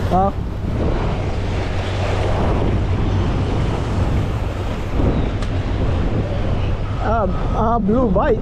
Uh, blue bite.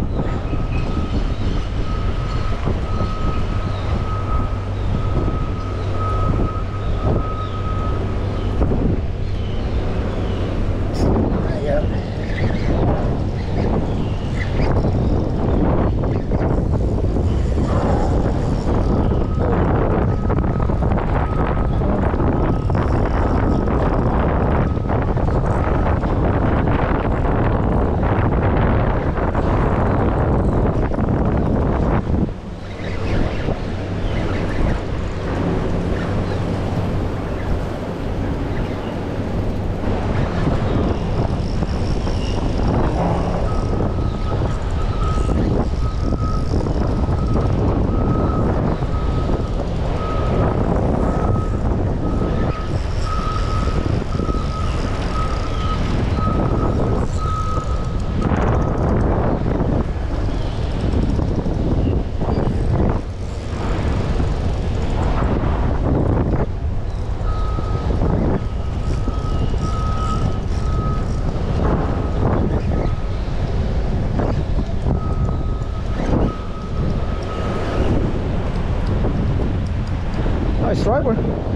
Nice striper.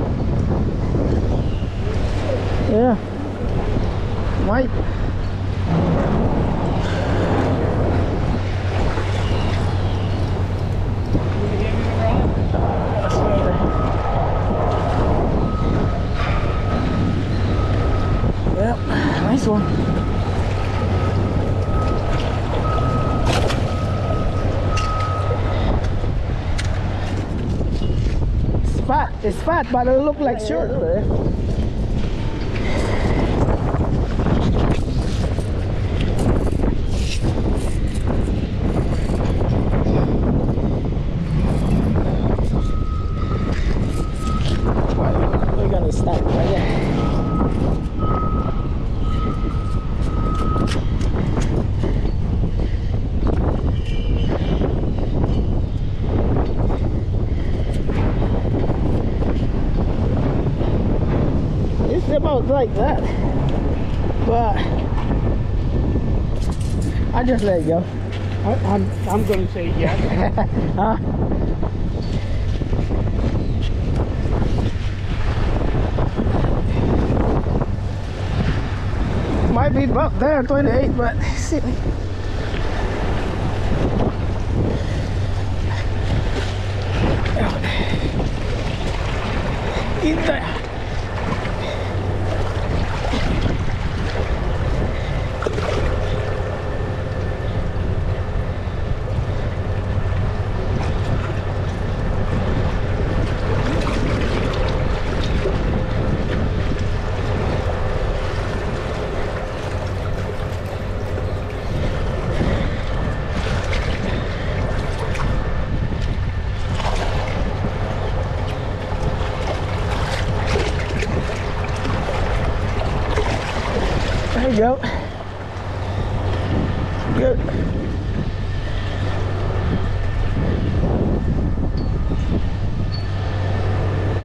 Yeah. Might. Yep, nice one. It's fat, but it look like short. We're gonna start right there. About like that, but I just let it go. I'm gonna say yes. Huh? Might be about there 28, but see. Eat that. There you go.